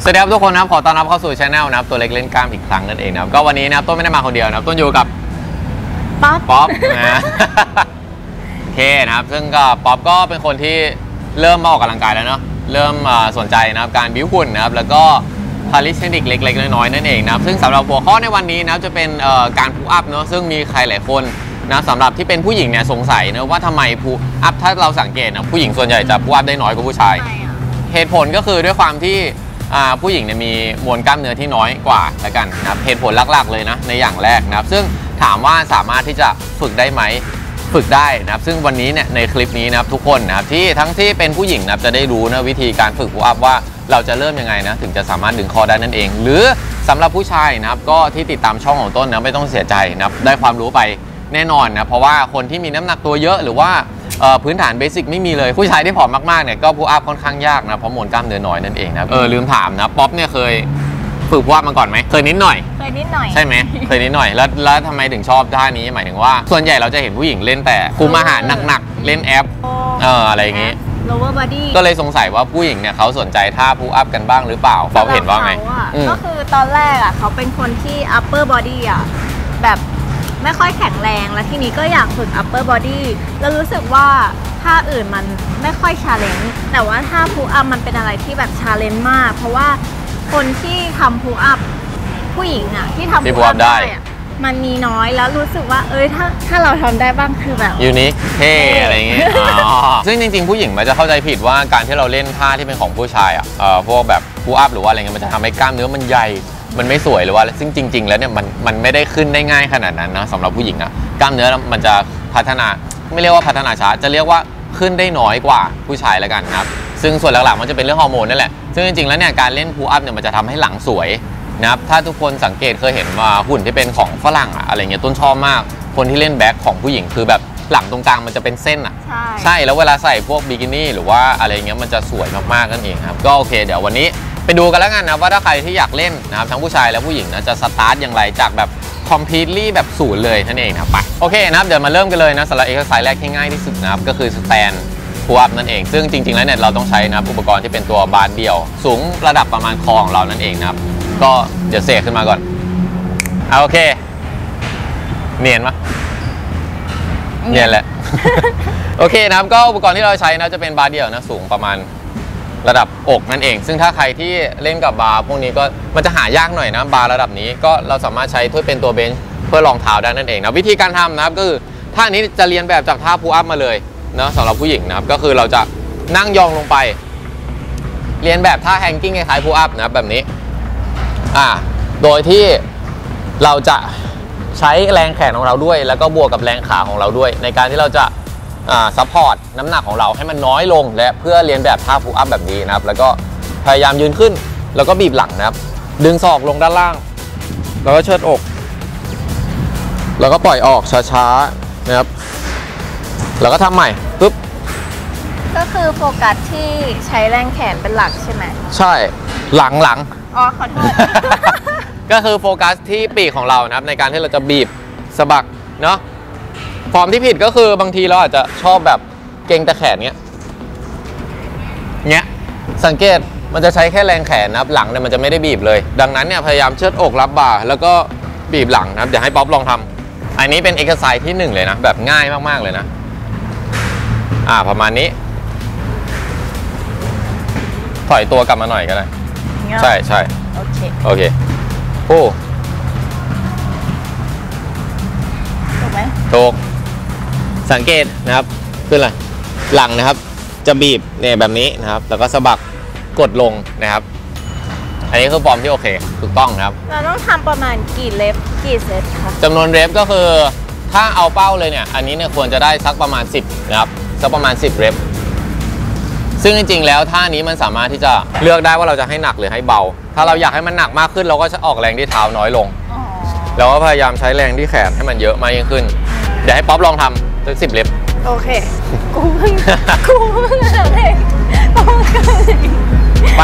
สวัสดีครับทุกคนนะครับขอต้อนรับเข้าสู่ช anel นะครับตัวเล็กเล่นกล้ามอีกครั้งนั่นเองนะครับก็วันนี้นะครับต้นไม่ได้มาคนเดียวนะครับต้นอยู่กับป๊อปนะโอเคนะครับซึ่งก็ป๊อปก็เป็นคนที่เริ่มมาออกกำลังกายแล้วเนาะเริ่มสนใจนะครับการบิ้วหุ่นนะครับแล้วก็คาลิสเทคนิคเล็กๆน้อยๆนั่นเองนะครับซึ่งสำหรับหัวข้อในวันนี้นะครับจะเป็นการพุชอัพเนาะซึ่งมีใครหลายคนนะสำหรับที่เป็นผู้หญิงเนี่ยสงสัยนะว่าทำไมพุชอัพถ้าเราสังเกตนะผู้หญิงส่วนใหญ่จะพุชอัพได้น้อยกว่าผู้ชายเหตุผลก็คือด้วยความที่ผู้หญิงเนี่ยมีมวลกล้ามเนื้อที่น้อยกว่าแล้วกันนะครับเหตุผลหลักๆเลยนะในอย่างแรกนะครับซึ่งถามว่าสามารถที่จะฝึกได้ไหมฝึกได้นะครับซึ่งวันนี้เนี่ยในคลิปนี้นะครับทุกคนนะครับที่ทั้งที่เป็นผู้หญิงนะครับจะได้รู้นะวิธีการฝึกพุชอัพว่าเราจะเริ่มยังไงนะถึงจะสามารถดึงคอได้นั่นเองหรือสำหรับผู้ชายนะครับก็ที่ติดตามช่องของต้นนะไม่ต้องเสียใจนะครับได้ความรู้ไปแน่นอนนะเพราะว่าคนที่มีน้ำหนักตัวเยอะหรือว่าพื้นฐานเบสิกไม่มีเลยผู้ชายที่ผอมมากๆเนี่ยก็พุชอัพค่อนข้างยากนะเพราะมวลกล้ามเนื้อน้อยนั่นเองนะลืมถามนะป๊อปเนี่ยเคยฝึกพุชอัพมาก่อนไหมเคยนิดหน่อยใช่ไหมเคยนิดหน่อยแล้วทำไมถึงชอบท่านี้หมายถึงว่าส่วนใหญ่เราจะเห็นผู้หญิงเล่นแต่คุมอาหารหนักๆเล่นแอปอะไรอย่างงี้ lower body ก็เลยสงสัยว่าผู้หญิงเนี่ยเขาสนใจท่าพุชอัพกันบ้างหรือเปล่าเขาเห็นว่าไงก็คือตอนแรกอ่ะเขาเป็นคนที่ upper body อ่ะแบบไม่ค่อยแข็งแรงแล้วทีนี้ก็อยากฝึก upper body แล้วรู้สึกว่าท่าอื่นมันไม่ค่อย challenge แต่ว่าท่า push up มันเป็นอะไรที่แบบ challenge มากเพราะว่าคนที่ทำ push up ผู้หญิงอ่ะที่ทำ push up ได้มันมีน้อยแล้วรู้สึกว่าถ้าเราทำได้บ้างคือแบบยูนิคเท่อะไรอย่างเงี้ยซึ่งจริงๆผู้หญิงมันจะเข้าใจผิดว่าการที่เราเล่นท่าที่เป็นของผู้ชายอ่ะพวกแบบพุชอัพหรือว่าอะไรเงี้ยมันจะทำให้กล้ามเนื้อมันใหญ่มันไม่สวยหรือว่าซึ่งจริงๆแล้วเนี่ยมันไม่ได้ขึ้นได้ง่ายขนาดนั้นนะสำหรับผู้หญิงอะกล้ามเนื้อมันจะพัฒนาไม่เรียกว่าพัฒนาช้าจะเรียกว่าขึ้นได้น้อยกว่าผู้ชายแล้วกันนะครับซึ่งส่วนหลักๆมันจะเป็นเรื่องฮอร์โมนนั่นแหละซึ่งจริงๆแล้วเนี่ยการเล่นพุชอัพเนี่ยมันจะทำให้หลังสวยนะครับถ้าทุกคนสังเกตเคยเห็นว่าหุ่นที่เป็นของฝรั่งอะอะไรเงี้ยต้นชอบมากคนที่เล่นแบ็คของผู้หญิงคือแบบหลังตรงกลางมันจะเป็นเส้นอะใช่แล้วเวลาใส่พวกบิกินี่หรือว่าอะไรเงี้ยมันจะสวยมากๆนั่นเองครับก็โอเคเดี๋ยววันนี้ไปดูกันแล้วกันนะว่าถ้าใครที่อยากเล่นนะครับทั้งผู้ชายและผู้หญิงนะจะสตาร์ทอย่างไรจากแบบ completely แบบศูนย์เลยนั่นเองนะครับไปโอเคนะครับเดี๋ยวมาเริ่มกันเลยนะสำหรับ exercise แรกที่ง่ายที่สุดนะครับก็คือ stand push up นั่นเองซึ่งจริงๆแล้วเนี่ยเราต้องใช้นะอุปกรณ์ที่เป็นตัวบาร์เดี่ยวสูงระดับประมาณคอของเรานั่นเองนะครับก็เดี๋ยวเสกขึ้นมาก่อนโอเคเนียนปะเนียนแหละโอเคนะครับก็อุปกรณ์ที่เราใช้นะจะเป็นบาร์เดี่ยวนะสูงประมาณระดับอกนั่นเองซึ่งถ้าใครที่เล่นกับบาร์พวกนี้ก็มันจะหายากหน่อยนะบาร์ระดับนี้ก็เราสามารถใช้เป็นตัวเบนช์เพื่อรองเท้าได้นั่นเองนะวิธีการทำนะครับก็คือท่านี้จะเรียนแบบจากท่าพุชอัพมาเลยนะสำหรับผู้หญิงนะครับก็คือเราจะนั่งยองลงไปเรียนแบบท่าแฮงกิ้งคล้ายๆพุชอัพนะครับแบบนี้โดยที่เราจะใช้แรงแขนของเราด้วยแล้วก็บวกกับแรงขาของเราด้วยในการที่เราจะซัพพอร์ตน้ำหนักของเราให้มันน้อยลงและเพื่อเรียนแบบท่าพุชอัพแบบนี้นะครับแล้วก็พยายามยืนขึ้นแล้วก็บีบหลังนะครับดึงศอกลงด้านล่างแล้วก็เชิดอกแล้วก็ปล่อยออกช้าๆนะครับแล้วก็ทำใหม่ปุ๊บก็คือโฟกัสที่ใช้แรงแขนเป็นหลักใช่ไหมใช่หลังอ๋อขอโทษก็คือโฟกัสที่ปีกของเรานะครับในการที่เราจะบีบสะบักเนาะฟอร์มที่ผิดก็คือบางทีเราอาจจะชอบแบบเกร็งแต่แขนเนี้ยสังเกตมันจะใช้แค่แรงแขนนะครับหลังเนี่ยมันจะไม่ได้บีบเลยดังนั้นเนี่ยพยายามเชิดอกรับบ่าแล้วก็บีบหลังนะครับเดี๋ยวให้ป๊อปลองทำอันนี้เป็นเอ็กซ์ไซส์ที่1เลยนะแบบง่ายมากๆเลยนะประมาณนี้ถอยตัวกลับมาหน่อยก็ได้ใช่โอเคถูกไหมถูกสังเกตนะครับขึ้นเลยหลังนะครับจะบีบเนี่ยแบบนี้นะครับแล้วก็สะบักกดลงนะครับอันนี้คือฟอร์มที่โอเคถูกต้องนะครับเราต้องทำประมาณกี่เรปกี่เซตคะจำนวนเรปก็คือถ้าเอาเป้าเลยเนี่ยอันนี้เนี่ยควรจะได้สักประมาณ10นะครับสักประมาณ10เรปซึ่งจริงๆแล้วท่านี้มันสามารถที่จะเลือกได้ว่าเราจะให้หนักหรือให้เบาถ้าเราอยากให้มันหนักมากขึ้นเราก็จะออกแรงที่เท้าน้อยลงแล้วก็พยายามใช้แรงที่แขนให้มันเยอะมากยิ่งขึ้นเดี๋ยวให้ป๊อปลองทำสัก10 เรปโอเคกูเพิ่งอะไรไป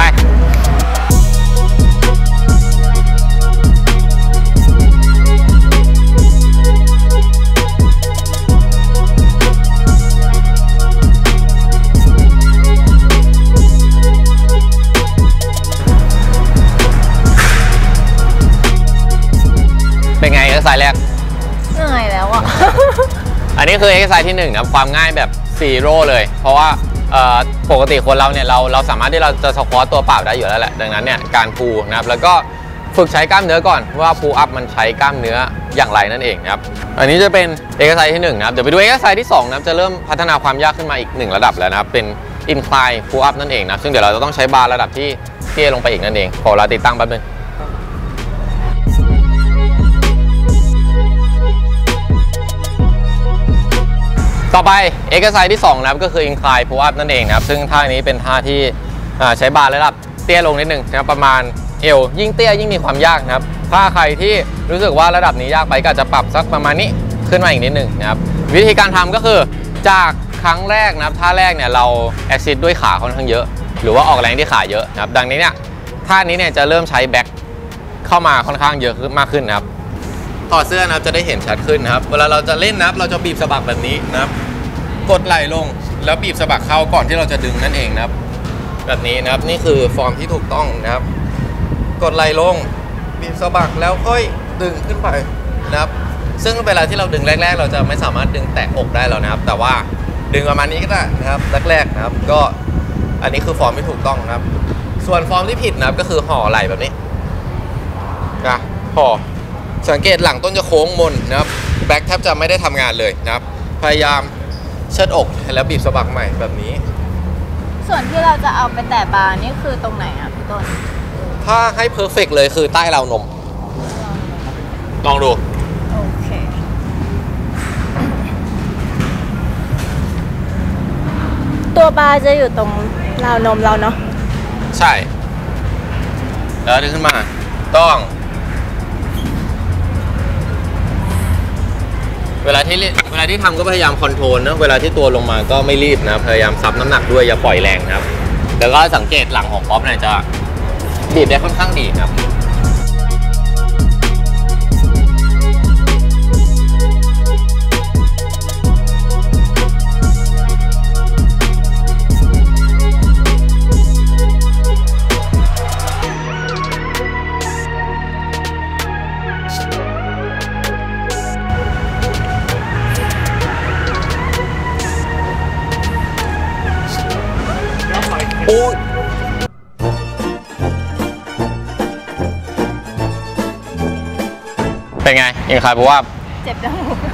แรกเหนื่อยแล้วอ่ะอันนี้คือ exercise ที่1นะครับความง่ายแบบ0เลยเพราะว่าปกติคนเราเนี่ยเราสามารถที่เราจะสควอตตัวเปล่าได้อยู่แล้วแหละดังนั้นเนี่ยการพูนะครับแล้วก็ฝึกใช้กล้ามเนื้อก่อนว่าพูอัพมันใช้กล้ามเนื้ออย่างไรนั่นเองนะครับอันนี้จะเป็น exercise ที่1นะครับเดี๋ยวไปดู exercise ที่2นะครับจะเริ่มพัฒนาความยากขึ้นมาอีก1ระดับแล้วนะครับเป็น incline pull up นั่นเองนะซึ่งเดี๋ยวเราจะต้องใช้บาร์ระดับที่เตี้ยลงไปอีกนั่นเองขอเราติดตั้งแป๊บนึงต่อไป exercise ที่2นะครับก็คือ incline pull up นั่นเองนะครับซึ่งท่านี้เป็นท่าที่ใช้บาร์ระดับเตี้ยลงนิดนึงนะครับประมาณเอวยิ่งเตี้ยยิ่งมีความยากนะครับถ้าใครที่รู้สึกว่าระดับนี้ยากไปก็จะปรับสักประมาณนี้ขึ้นมาอีกนิดนึงนะครับวิธีการทำก็คือจากครั้งแรกนะครับท่าแรกเนี่ยเราแอคซิสด้วยขาค่อนข้างเยอะหรือว่าออกแรงที่ขาเยอะนะครับดังนี้เนี่ยท่านี้เนี่ยจะเริ่มใช้แบ็คเข้ามาค่อนข้างเยอะมากขึ้นนะครับถอดเสื้อนะครับจะได้เห็นชัดขึ้นนะครับเวลาเราจะเล่นนะครับเราจะบีบสะบักแบบนี้นะครับกดไหล่ลงแล้วบีบสะบักเข้าก่อนที่เราจะดึงนั่นเองนะครับแบบนี้นะครับนี่คือฟอร์มที่ถูกต้องนะครับกดไหล่ลงบีบสะบักแล้วค่อยดึงขึ้นไปนะครับซึ่งเวลาที่เราดึงแรกๆเราจะไม่สามารถดึงแตะอกได้แล้วนะครับแต่ว่าดึงประมาณนี้ก็ได้นะครับแรกๆนะครับก็อันนี้คือฟอร์มที่ถูกต้องนะครับส่วนฟอร์มที่ผิดนะครับก็คือห่อไหล่แบบนี้นะห่อสังเกตหลังต้นจะโค้งมนนะครับแบ็คแทบจะไม่ได้ทำงานเลยนะครับพยายามเชิดอกแล้วบีบสะบักใหม่แบบนี้ส่วนที่เราจะเอาไปแตะบาร์นี่คือตรงไหนอ่ะพี่ต้นถ้าให้เพอร์เฟกต์เลยคือใต้ราวนมลองดูโอเคตัวบาร์จะอยู่ตรงราวนมเราเนาะใช่แล้วดึงขึ้นมาต้องเวลาที่ทำก็พยายามคอนโทรลนะเวลาที่ตัวลงมาก็ไม่รีบนะพยายามซับน้ำหนักด้วยอย่าปล่อยแรงนะครับแล้วก็สังเกตหลังของป๊อปเนี่ยจะบีบได้ค่อนข้างดีครับโอ้ยเป็นไงอิงคายบอกว่าเจ็บจมูก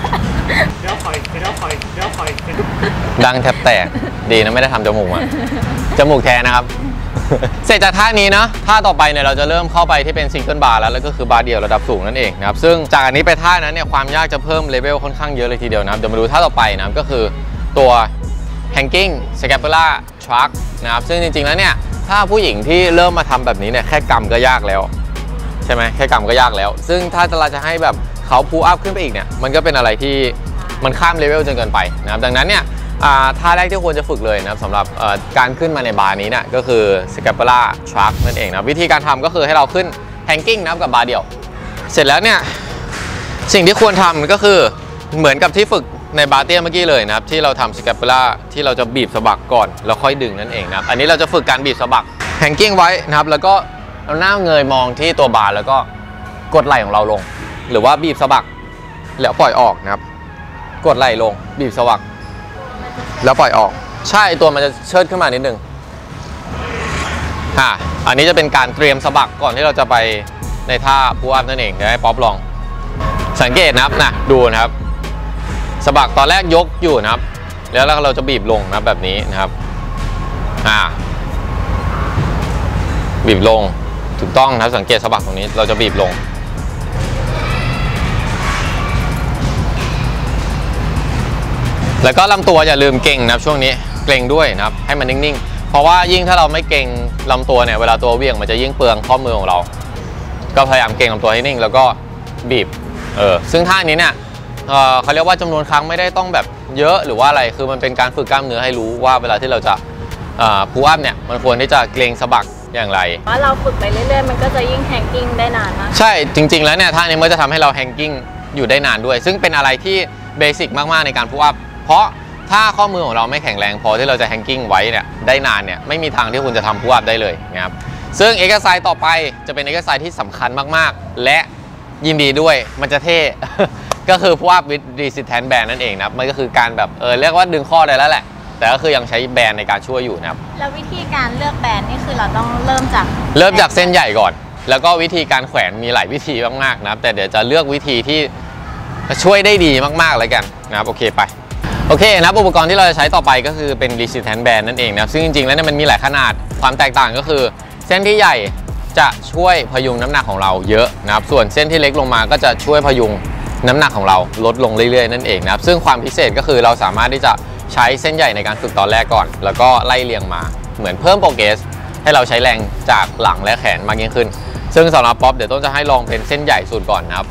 ดังแทบแตกดีนะไม่ได้ทำจมูกอะจมูกแทนนะครับเสร็จจากท่านี้นะท่าต่อไปเนี่ยเราจะเริ่มเข้าไปที่เป็นซิงเกิลบาร์แล้วก็คือบาร์เดี่ยวระดับสูงนั่นเองนะครับซึ่งจากอันนี้ไปท่านั้นเนี่ยความยากจะเพิ่มเลเวลค่อนข้างเยอะเลยทีเดียวนะครับเดี๋ยวมาดูท่าต่อไปนะครับก็คือตัว hanging scapula truck นะครับซึ่งจริงๆแล้วเนี่ยถ้าผู้หญิงที่เริ่มมาทำแบบนี้เนี่ยแค่กำก็ยากแล้วใช่ไหมแค่กำก็ยากแล้วซึ่งถ้าเราจะให้แบบเขาพูอัพขึ้นไปอีกเนี่ยมันก็เป็นอะไรที่มันข้ามเลเวลจนเกินไปนะครับดังนั้นเนี่ยท่าแรกที่ควรจะฝึกเลยนะครับสำหรับการขึ้นมาในบาร์นี้เนี่ยก็คือ scapula truck นั่นเองนะวิธีการทำก็คือให้เราขึ้น hanging นะครับกับบาร์เดี่ยวเสร็จแล้วเนี่ยสิ่งที่ควรทำก็คือเหมือนกับที่ฝึกในบาร์เตี้ยเมื่อกี้เลยนะครับที่เราทำสแคปปูล่าที่เราจะบีบสะบักก่อนแล้วค่อยดึงนั่นเองนะครับอันนี้เราจะฝึกการบีบสะบักแฮงกิ้งไว้นะครับแล้วก็เอาหน้าเงยมองที่ตัวบาร์แล้วก็กดไหล่ของเราลงหรือว่าบีบสะบักแล้วปล่อยออกนะครับกดไหล่ลงบีบสะบักแล้วปล่อยออกใช่ตัวมันจะเชิดขึ้นมานิดนึงอันนี้จะเป็นการเตรียมสะบักก่อนที่เราจะไปในท่าพูอัพนั่นเองเดี๋ยวให้ป๊อปลองสังเกตนะครับนะดูนะครับสะบักตอนแรกยกอยู่นะครับแล้วเราจะบีบลงนะแบบนี้นะครับบีบลงถูกต้องนะครับสังเกตสะบักตรงนี้เราจะบีบลงแล้วก็ลำตัวอย่าลืมเก่งนะครับช่วงนี้เกร็งด้วยนะครับให้มันนิ่งๆเพราะว่ายิ่งถ้าเราไม่เก่งลำตัวเนี่ยเวลาตัวเวี่ยงมันจะยิ่งเปลืองข้อมือของเราก็พยายามเก่งลำตัวให้นิ่งแล้วก็บีบซึ่งท่านี้เนี่ยเขาเรียกว่าจำนวนครั้งไม่ได้ต้องแบบเยอะหรือว่าอะไรคือมันเป็นการฝึกกล้ามเนื้อให้รู้ว่าเวลาที่เราจะพูอัพเนี่ยมันควรที่จะเกรงสะบักอย่างไรว่าเราฝึกไปเรื่อยๆมันก็จะยิ่งแฮงกิ้งได้นานมากใช่จริงๆแล้วเนี่ยท่านี้มันจะทำให้เราแฮงกิ้งอยู่ได้นานด้วยซึ่งเป็นอะไรที่เบสิกมากๆในการพูอัพเพราะถ้าข้อมือของเราไม่แข็งแรงพอที่เราจะแฮงกิ้งไว้เนี่ยได้นานเนี่ยไม่มีทางที่คุณจะทำพูอัพได้เลยนะครับซึ่งเอ็กซ์ไซส์ต่อไปจะเป็นเอ็กซ์ไซส์ที่สำคัญมากๆและยินดีด้วยมันจะเท่ ก็คือพวก with resistance band นั่นเองนะครับมันก็คือการแบบเรียกว่าดึงข้อได้แล้วแหละแต่ก็คือยังใช้แบนในการช่วยอยู่นะครับแล้ววิธีการเลือกแบนนี่คือเราต้องเริ่มจากเส้นใหญ่ก่อนแล้วก็วิธีการแขวนมีหลายวิธีมากๆนะครับแต่เดี๋ยวจะเลือกวิธีที่ช่วยได้ดีมากๆแล้วกันนะครับโอเคไปโอเคนะอุปกรณ์ที่เราจะใช้ต่อไปก็คือเป็น resistance band นั่นเองนะครับซึ่งจริงๆแล้วเนี่ยมันมีหลายขนาดความแตกต่างก็คือเส้นที่ใหญ่จะช่วยพยุงน้ำหนักของเราเยอะนะครับส่วนเส้นที่เล็กลงมาก็จะช่วยพยุงน้ำหนักของเราลดลงเรื่อยๆนั่นเองนะครับซึ่งความพิเศษก็คือเราสามารถที่จะใช้เส้นใหญ่ในการฝึกตอนแรกก่อนแล้วก็ไล่เรียงมาเหมือนเพิ่มโปรเกรสให้เราใช้แรงจากหลังและแขนมากยิ่งขึ้นซึ่งสำหรับป๊อปเดี๋ยวต้นจะให้ลองเป็นเส้นใหญ่สุดก่อนนะครับ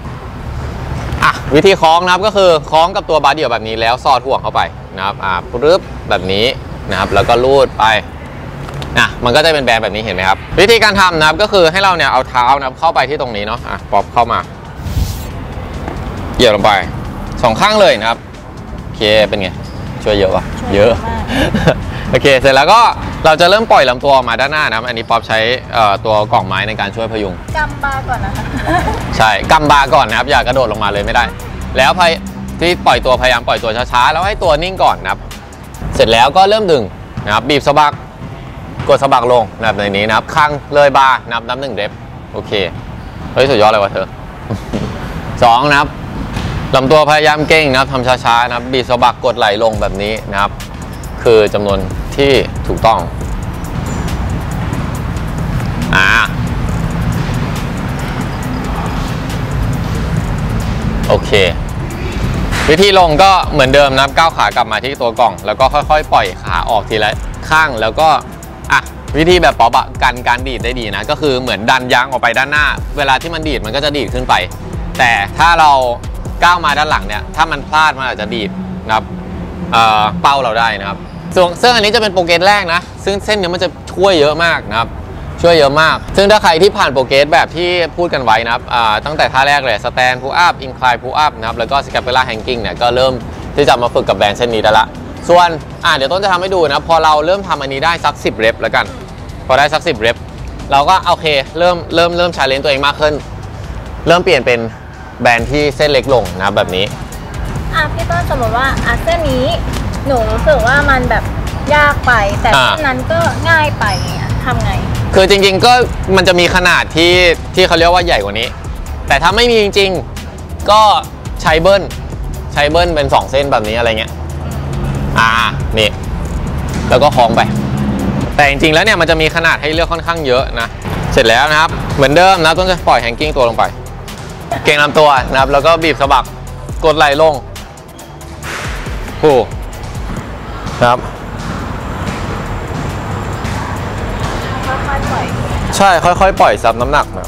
วิธีคล้องนะครับก็คือคล้องกับตัวบาร์เดี่ยวแบบนี้แล้วสอดห่วงเข้าไปนะครับปึ๊บแบบนี้นะครับแล้วก็ลูดไปมันก็จะเป็นแบนแบบนี้เห็นไหมครับวิธีการทำนะครับก็คือให้เราเนี่ยเอาเท้านะครับเข้าไปที่ตรงนี้เนาะป๊อปเข้ามาเหยียบลงไป2ข้างเลยนะครับโอเคเป็นไงช่วยเยอะปะเยอะโอเคเสร็จแล้วก็เราจะเริ่มปล่อยลำตัวออกมาด้านหน้านะครับอันนี้ป๊อปใช้ตัวกล่องไม้ในการช่วยพยุงกำบาก่อนนะคะใช่กำบาก่อนนะครับอย่ากระโดดลงมาเลยไม่ได้แล้วที่ปล่อยตัวพยายามปล่อยตัวช้าๆแล้วให้ตัวนิ่งก่อนนะครับเสร็จแล้วก็เริ่มดึงนะครับบีบสะบักกดสะบักลงแบบในนี้นะครับข้างเลยบาร์นับ1เรปโอเคเฮ้ยสุดยอดเลยวะเธอ 2นะครับลำตัวพยายามเก่งนะครับทำช้าๆนะครับบีบสะบักกดไหลลงแบบนี้นะครับคือจำนวนที่ถูกต้องโอเควิธีลงก็เหมือนเดิมนะครับก้าวขากลับมาที่ตัวกล่องแล้วก็ค่อยๆปล่อยขาออกทีละข้างแล้วก็วิธีแบบป๊อปกันการดีดได้ดีนะก็คือเหมือนดันยางออกไปด้านหน้าเวลาที่มันดีดมันก็จะดีดขึ้นไปแต่ถ้าเราก้าวมาด้านหลังเนี่ยถ้ามันพลาดมันอาจจะดีดนะครับเป้าเราได้นะครับซึ่งอันนี้จะเป็นโปรเกรสแรกนะซึ่งเส้นนี้มันจะช่วยเยอะมากนะครับช่วยเยอะมากซึ่งถ้าใครที่ผ่านโปรเกรสแบบที่พูดกันไว้นะครับตั้งแต่ท่าแรกเลยสแตนพูอัพอินคลายพูอัพนะครับแล้วก็สแคปเปล่าแฮงกิ้งเนี่ยก็เริ่มที่จะมาฝึกกับแบนด์เส้นนี้ได้ละส่วนเดี๋ยวต้นจะทำให้ดูนะพอเราเริ่มทำอันนี้ได้สัก10 เรปแล้วกันพอได้สัก10 เรปเราก็โอเคเริ่มชาเลนจ์ตัวเองมากขึ้นเริ่มเปลี่ยนเป็นแบนด์ที่เส้นเล็กลงนะแบบนี้พี่ต้นสมมติว่าเส้นนี้หนูรู้สึกว่ามันแบบยากไปแต่เส้นนั้นก็ง่ายไปทำไงคือจริงๆก็มันจะมีขนาดที่เขาเรียกว่าใหญ่กว่านี้แต่ถ้าไม่มีจริงๆก็ใช้เบิ้ลเป็น2 เส้นแบบนี้อะไรเงี้ยนี่แล้วก็คล้องไปแต่จริงๆแล้วเนี่ยมันจะมีขนาดให้เลือกค่อนข้างเยอะนะเสร็จแล้วนะครับเหมือนเดิมนะต้นจะปล่อยแฮงกิ้งตัวลงไปเก่งลำตัวนะครับแล้วก็บีบสะบักกดไหล่ลงครับใช่ค่อยๆปล่อยซับน้ำหนักนะ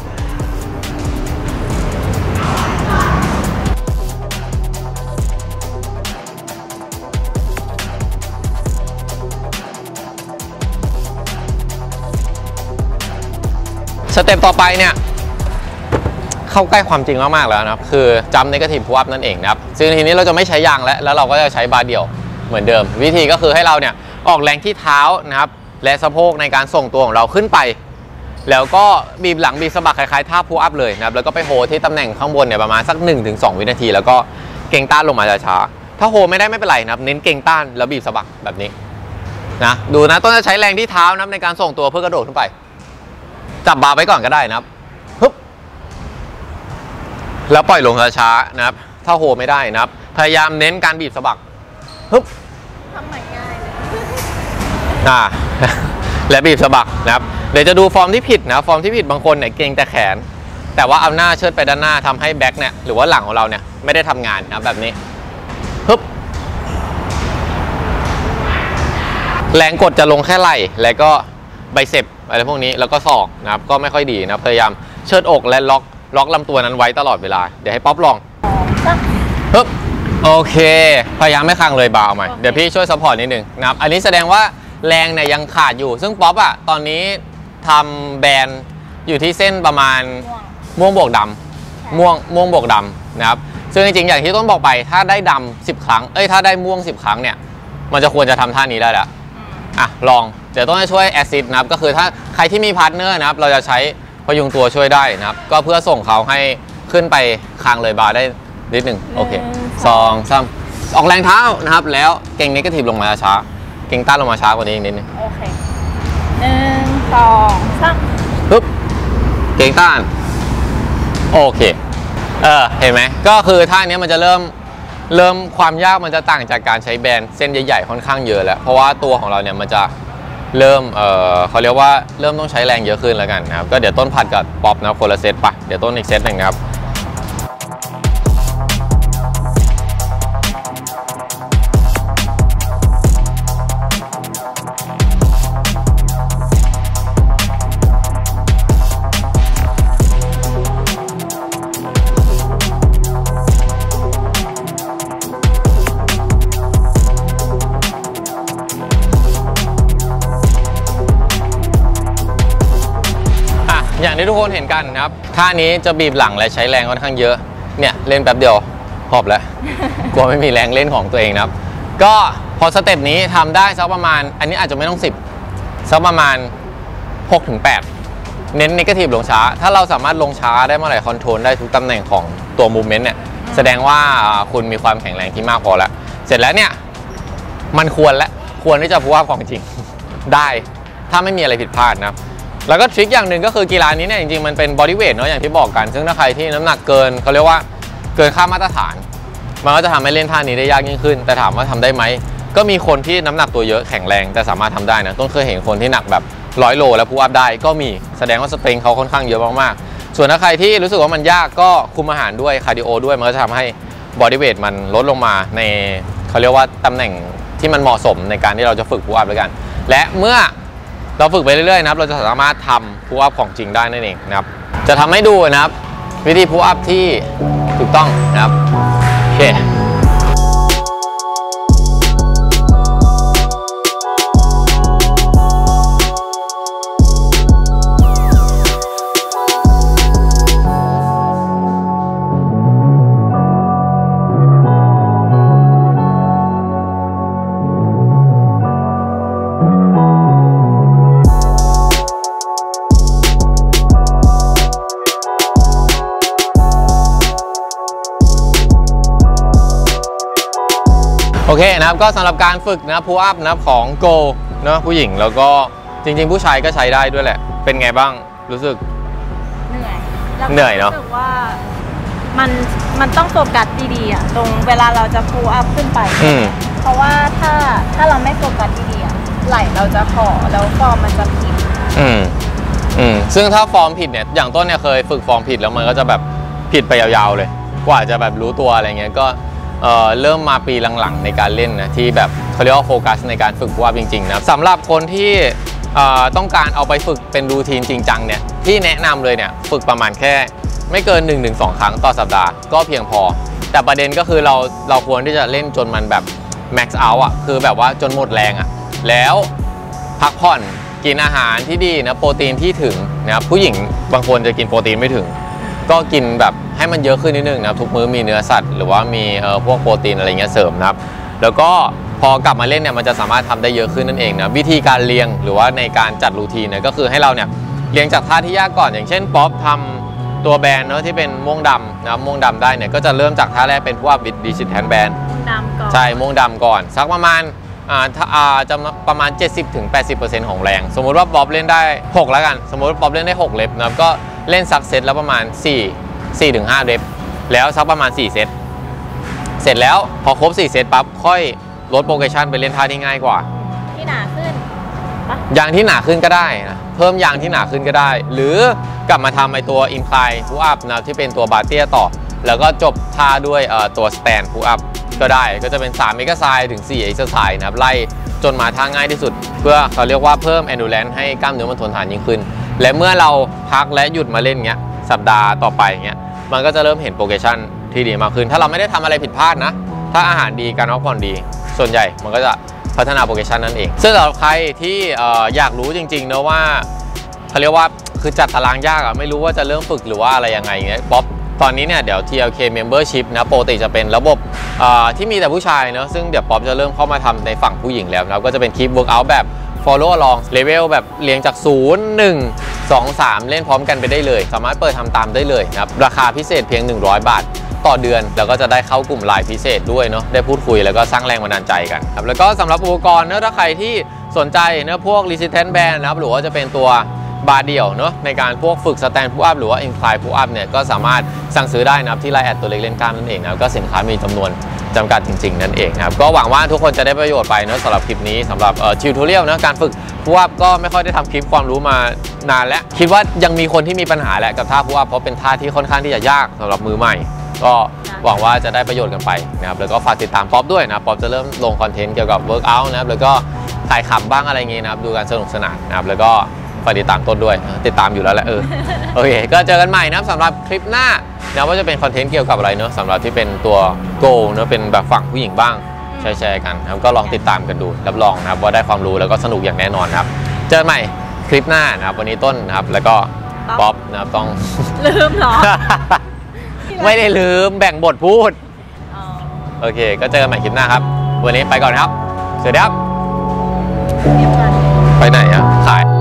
สเต็ปต่อไปเนี่ยเข้าใกล้ความจริงมากๆแล้วนะครับคือจัมป์เนกาทีฟพุชอัพนั่นเองนะครับซึ่งทีนี้เราจะไม่ใช้ยางแล้วเราก็จะใช้บาร์เดี่ยวเหมือนเดิมวิธีก็คือให้เราเนี่ยออกแรงที่เท้านะครับและสะโพกในการส่งตัวของเราขึ้นไปแล้วก็บีบหลังบีบสะบักคล้ายๆท่าพุชอัพเลยนะครับแล้วก็ไปโฮที่ตำแหน่งข้างบนเนี่ยประมาณสัก 1-2 วินาทีแล้วก็เก่งต้านลงมาช้าๆถ้าโฮไม่ได้ไม่เป็นไรนะครับเน้นเก่งต้านแล้วบีบสะบักแบบนี้นะดูนะต้นจะใช้แรงที่เท้านะในการส่งตัวเพื่อกระโดดขึ้นไปจับบาร์ไว้ก่อนก็ได้นะครับปึ๊บแล้วปล่อยลงช้าๆนะครับถ้าโฮไม่ได้นะครับพยายามเน้นการบีบสะบักปึ๊บทำใหม่ง่ายเลยและบีบสะบักนะครับเดี๋ยวจะดูฟอร์มที่ผิดนะฟอร์มที่ผิดบางคนเนี่ยเกรงแต่แขนแต่ว่าเอาหน้าเชิดไปด้านหน้าทำให้แบ็คเนี่ยหรือว่าหลังของเราเนี่ยไม่ได้ทำงานนะแบบนี้ปึ๊บแรงกดจะลงแค่ไหล่แล้วก็ไบเซปอะไรพวกนี้แล้วก็ศอกนะครับก็ไม่ค่อยดีนะพยายามเชิดอกและล็อกลำตัวนั้นไว้ตลอดเวลาเดี๋ยวให้ป๊อปลองปึ๊บโอเคพยายามไม่ค้างเลยบาร์เอาใหม่เดี๋ยวพี่ช่วยซัพพอร์ตนิดนึงนะครับอันนี้แสดงว่าแรงเนี่ยยังขาดอยู่ซึ่งป๊อปตอนนี้ทำแบนอยู่ที่เส้นประมาณม่วงบวกดำม่วงบวกดำนะครับซึ่งจริงๆอย่างที่ต้นบอกไปถ้าได้ดำ10 ครั้งถ้าได้ม่วง10 ครั้งเนี่ยมันจะควรจะทำท่านี้ได้แล้วลองเดี๋ยวต้องช่วยแอสซิสต์นะครับก็คือถ้าใครที่มีพาร์ทเนอร์นะครับเราจะใช้พยุงตัวช่วยได้นะครับก็เพื่อส่งเขาให้ขึ้นไปคางเลยบาร์ได้นิดหนึ่งโอเค2 3ออกแรงเท้านะครับแล้วเก่งเนกาทีฟลงมาช้าเก่งต้านลงมาช้ากว่านี้อีกนิดนึงโอเค1 2 3 ปึ๊บเก่งต้านโอเคเห็นไหมก็คือท่านี้มันจะเริ่มความยากมันจะต่างจากการใช้แบนเส้นใหญ่ๆค่อนข้างเยอะแล้วเพราะว่าตัวของเราเนี่ยมันจะเริ่มเขาเรียกว่าเริ่มต้องใช้แรงเยอะขึ้นแล้วกันนะครับก็เดี๋ยวต้นผัดกับป๊อปนะคนละเซตปะเดี๋ยวต้นอีกเซตหนึ่งนะครับอย่างที่ทุกคนเห็นกันนะครับท่านี้จะบีบหลังและใช้แรงค่อนข้างเยอะเนี่ยเล่นแป๊บเดียวหอบแล้ว กลัวไม่มีแรงเล่นของตัวเองนะครับก็พอสเต็ปนี้ทำได้สักประมาณอันนี้อาจจะไม่ต้อง10สักประมาณ 6-8 เน้นเนกาทีฟลงช้าถ้าเราสามารถลงช้าได้เมื่อไหร่คอนโทรลได้ทุกตำแหน่งของตัวมูฟเมนต์เนี่ยแสดงว่าคุณมีความแข็งแรงที่มากพอแล้วเสร็จแล้วเนี่ยมันควรที่จะพูดว่าของจริงได้ถ้าไม่มีอะไรผิดพลาดนะแล้วก็ทริคอย่างหนึ่งก็คือกีฬานี้เนี่ยจริงๆมันเป็นบอดี้เวทเนาะอย่างที่บอกกันซึ่งถ้าใครที่น้ำหนักเกินเขาเรียกว่าเกินค่ามาตรฐานมันก็จะทำให้เล่นท่านี้ได้ยากยิ่งขึ้นแต่ถามว่าทำได้ไหมก็มีคนที่น้ำหนักตัวเยอะแข็งแรงแต่สามารถทำได้นะต้นเคยเห็นคนที่หนักแบบ100 โลแล้วพูอัพได้ก็มีแสดงว่าสเตรงเขาค่อนข้างเยอะมากๆส่วนถ้าใครที่รู้สึกว่ามันยากก็คุมอาหารด้วยคาร์ดิโอด้วยมันก็จะทำให้บอดี้เวทมันลดลงมาในเขาเรียกว่าตำแหน่งที่มันเหมาะสมในการที่เราจะฝึกพูอัพด้วยกันและเมื่อเราฝึกไปเรื่อยๆนะครับเราจะสามารถทำพูอัพของจริงได้นั่นเองนะครับจะทำให้ดูนะครับวิธีพูอัพที่ถูกต้องนะครับโอเคโอเคนะครับก็สำหรับการฝึกนะพูอัพนะของโกนะผู้หญิงแล้วก็จริงๆผู้ชายก็ใช้ได้ด้วยแหละเป็นไงบ้างรู้สึกเหนื่อยเนาะรู้สึกว่ามันต้องโฟกัสดีๆอ่ะตรงเวลาเราจะพูอัพขึ้นไปเพราะว่าถ้าเราไม่โฟกัสดีๆอ่ะไหล่เราจะห่อแล้วฟอร์มมันจะผิดซึ่งถ้าฟอร์มผิดเนี่ยอย่างต้นเนี่ยเคยฝึกฟอร์มผิดแล้วมันก็จะแบบผิดไปยาวๆเลยกว่าจะแบบรู้ตัวอะไรเงี้ยก็เริ่มมาปีหลังๆในการเล่นนะที่แบบเขาเรียกว่าโฟกัสในการฝึกพูอัพจริงๆนะสำหรับคนที่ต้องการเอาไปฝึกเป็นรูทีนจริงจังเนี่ยที่แนะนำเลยเนี่ยฝึกประมาณแค่ไม่เกิน 1-2 ครั้งต่อสัปดาห์ก็เพียงพอแต่ประเด็นก็คือเราควรที่จะเล่นจนมันแบบแม็กซ์เอาท์อ่ะคือแบบว่าจนหมดแรงอ่ะแล้วพักผ่อนกินอาหารที่ดีนะโปรตีนที่ถึงนะครับผู้หญิงบางคนจะกินโปรตีนไม่ถึงก็กินแบบให้มันเยอะขึ้นนิดนึงนะครับทุกมื้อมีเนื้อสัตว์หรือว่ามีพวกโปรตีนอะไรเงี้ยเสริมนะครับแล้วก็พอกลับมาเล่นเนี่ยมันจะสามารถทำได้เยอะขึ้นนั่นเองนะวิธีการเรียงหรือว่าในการจัดรูทีนเนี่ยก็คือให้เราเนี่ยเรียงจากท่าที่ยากก่อนอย่างเช่นป๊อปทำตัวแบนเนาะที่เป็นม่วงดำนะครับม่วงดำได้เนี่ยก็จะเริ่มจากท่าแรกเป็นพวกดิจิทัลแบนใช่ม่วงดำก่อนสักประมาณจะประมาณ 70-80% ของแรงสมมุติว่าป๊อปเล่นได้6แล้วกันสมมติว่าป๊อปเล่นได้6เล็บนะครับก็เล่นซักเซตแล้วประมาณ4-5 เล็บแล้วสักประมาณ4 เซตเสร็จแล้วพอครบ4 เซตปั๊บค่อยลดโปรเกรสชันไปเล่นท่าที่ง่ายกว่าที่หนาขึ้นยางที่หนาขึ้นก็ได้นะเพิ่มยางที่หนาขึ้นก็ได้หรือกลับมาทำไอตัวอินคลายพูอัพนะที่เป็นตัวบาร์เตียต่อแล้วก็จบท่าด้วยตัวสแตนพูอัพก็ได้ก็จะเป็น3 เมกะไซด์ถึง4 เอ็กซ์ไซด์นะครับไล่จนมาท่าง่ายที่สุดเพื่อเขาเรียกว่าเพิ่ม endurance ให้กล้ามเนื้อมันทนทานยิ่งขึ้นและเมื่อเราพักและหยุดมาเล่นเงี้ยสัปดาห์ต่อไปเงี้ยมันก็จะเริ่มเห็นโปรเกรสชันที่ดีมากขึ้นถ้าเราไม่ได้ทำอะไรผิดพลาดนะถ้าอาหารดีการพักผ่อนดีส่วนใหญ่มันก็จะพัฒนาโปรเกรสชันนั่นเองซึ่งสำหรับใครที่อยากรู้จริงๆนะว่าเขาเรียกว่าคือจัดตารางยากไม่รู้ว่าจะเริ่มฝึกหรือว่าอะไรยังไงเงี้ยป๊อปตอนนี้เนี่ยเดี๋ยว TLK Membership นะปกติจะเป็นระบบที่มีแต่ผู้ชายเนาะซึ่งเดี๋ยวป๊อปจะเริ่มเข้ามาทำในฝั่งผู้หญิงแล้วนะก็จะเป็นคลิป workout แบบ follow along level แบบเรียงจาก0 1 2 3เล่นพร้อมกันไปได้เลยสามารถเปิดทำตามได้เลยนะครับราคาพิเศษเพียง100 บาทต่อเดือนแล้วก็จะได้เข้ากลุ่มไลน์พิเศษด้วยเนาะได้พูดคุยแล้วก็สร้างแรงบันดาลใจกันครับแล้วก็สำหรับอุปกรณ์เนอะถ้าใครที่สนใจเนอะพวก resistance band นะครับหรือว่าจะเป็นตัวบาร์เดี่ยวเนอะในการพวกฝึก stand pull up หรือว่า incline pull up เนี่ยก็สามารถสั่งซื้อได้นะครับที่ไลน์แอดตัวเล็กเล่นกล้ามนั่นเองนะครับก็สินค้ามีจำนวนจำกัดจริงๆนั่นเองนะครับก็หวังว่าทุกคนจะได้ประโยชน์ไปเนอะสำหรับคลิปนี้สำหรับทิวทอเรียลนะการฝึกpull upก็ไม่ค่อยได้ทำคลิปความรู้มานานแล้วคิดว่ายังมีคนที่มีปัญหาแหละกับท่าpull upเพราะเป็นท่าที่ค่อนข้างที่จะยากสำหรับมือใหม่ก็หวังว่าจะได้ประโยชน์กันไปนะครับแล้วก็ฝากติดตามป๊อปด้วยนะป๊อปจะเริ่มลงคอนเทนต์เกี่ยวกับเวิร์กอัลนะครับแล้วก็ถ่ายขำบ้างอะไรเงี้ยนะครับดูกันสนุกสนานนะครับแล้วก็ฝากติดตามต้นด้วยติดตามอยู่แล้วแหละโอเคก็เจอกันใหม่นะครับสำหรับคลิปหน้านะว่าจะเป็นคอนเทนต์เกี่ยวกับอะไรเนอะสำหรับที่เป็นตัวโกลเนอะเป็นแบบฝั่งผู้หญิงบ้างแชร์กันนะครับก็ลองติดตามกันดูรับรองนะครับว่าได้ความรู้แล้วก็สนุกอย่างแน่นอนครับเจอกันใหม่คลิปหน้านะครับวันนี้ต้นนะครับแล้วก็ป๊อปนะครับต้องลืมเหรอไม่ได้ลืมแบ่งบทพูดโอเคก็เจอกันใหม่คลิปหน้าครับวันนี้ไปก่อนครับสวัสดีครับไปไหนอะขาย